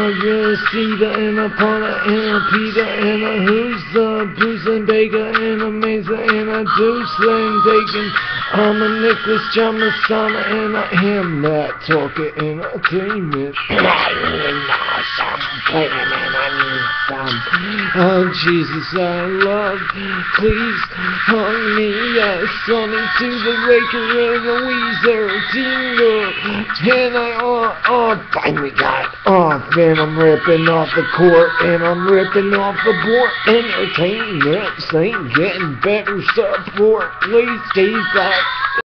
Cedar and a Paula and a Peter and a who's the Bruce and Baker and a Mesa and a Deuce and Taken. I'm a Nicholas John Messana and I am that talking entertainment. I really know some playing and I need some. Oh Jesus, I love. Please hug me, Sonny to the Raker and a Weezer Tingle. And I finally got off and I'm ripping off the court and I'm ripping off the board. Entertainment ain't getting better support. Please stay back.